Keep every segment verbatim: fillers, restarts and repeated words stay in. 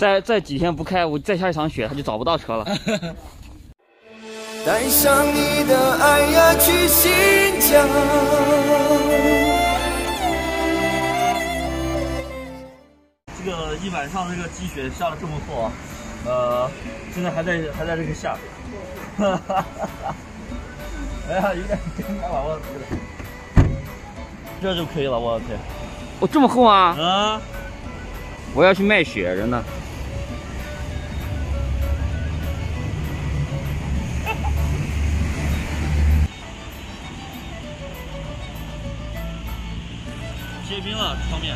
再再几天不开，我再下一场雪，他就找不到车了。 带上你的爱呀，去新疆。 这个一晚上这个积雪下了这么厚啊，呃，现在还在还在这个下。哈哈哈哈！哎呀，有点尴尬了，我天！这就可以了，我天！ 哦，这么厚啊！ 啊！ 我要去卖雪，真的。 结冰了，方面。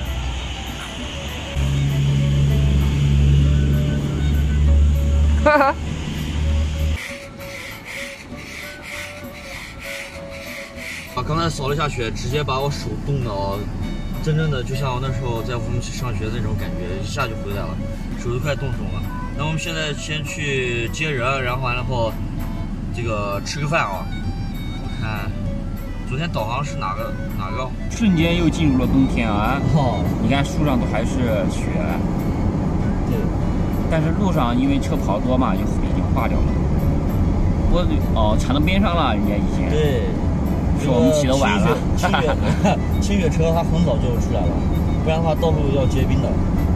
哈哈。 啊，刚才扫了一下雪，直接把我手冻到，真正的就像我那时候在乌鲁木齐上学那种感觉，一下就回来了，手都快冻肿了。那我们现在先去接人，然后完了后，这个吃个饭啊。我看昨天导航是哪个哪个？ 瞬间又进入了冬天啊！ 哦， 你看树上都还是雪。 对。但是路上因为车跑多嘛，就已经化掉了。我哦，铲到边上了，人家已经。对。是我们起得晚了。清雪清雪车它很早就出来了，不然的话道路要结冰的。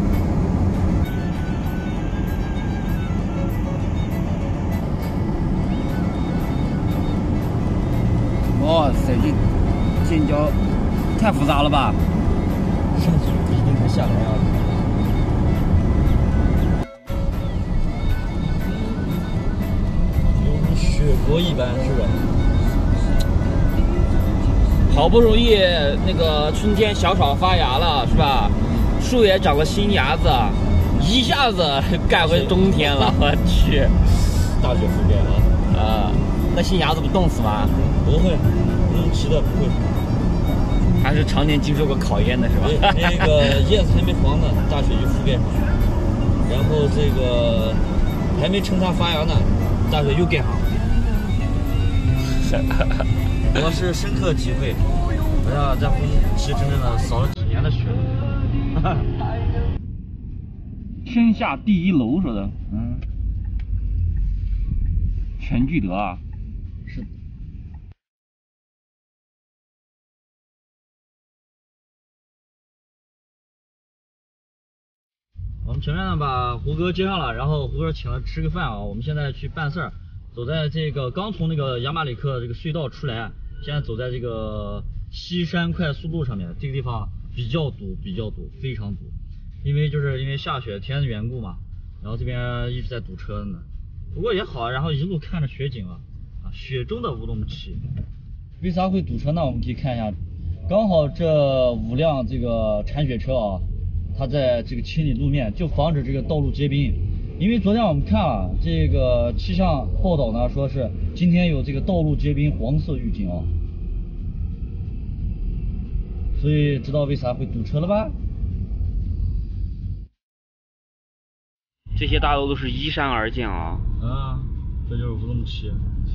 哇塞，这建交太复杂了吧？ 上去不一定能下来啊。犹如雪国一般，是吧？ 好不容易那个春天小草发芽了，是吧？树也长了新芽子，一下子赶回冬天了，我去！ 大雪覆盖啊！ 啊，那新芽子不冻死吗？ 不会，乌鲁木齐的不会。 还是常年经受过考验的是吧？ 那个叶子还没黄呢，大雪就覆盖上去，然后这个还没趁它发芽呢，大雪又盖上。我是深刻体会，我要在乌鲁木齐真正的扫了几年的雪。 天下第一楼说的，嗯，全聚德啊， 是。我们前面呢把胡哥接上了，然后胡哥请了吃个饭啊。我们现在去办事儿，走在这个刚从那个亚马里克这个隧道出来，现在走在这个西山快速路上面，这个地方比较堵，比较堵，非常堵，因为就是因为下雪天的缘故嘛，然后这边一直在堵车呢。不过也好，然后一路看着雪景啊，啊，雪中的乌鲁木齐。为啥会堵车呢？我们可以看一下，刚好这五辆这个铲雪车啊。它在这个清理路面，就防止这个道路结冰。因为昨天我们看啊，这个气象报道呢，说是今天有这个道路结冰黄色预警啊，所以知道为啥会堵车了吧？ 这些大楼都是依山而建啊。 啊，这就是乌鲁木齐。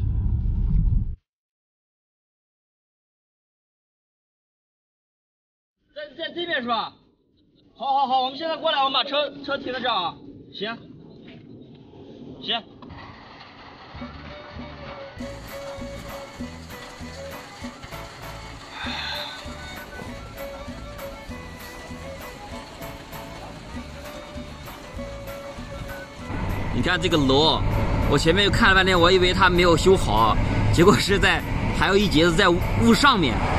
在在这边是吧？好，好，好，我们现在过来，我们把车车停在这儿啊。行，行。 你看这个楼，我前面又看了半天，我以为它没有修好，结果是在还有一节子在雾上面。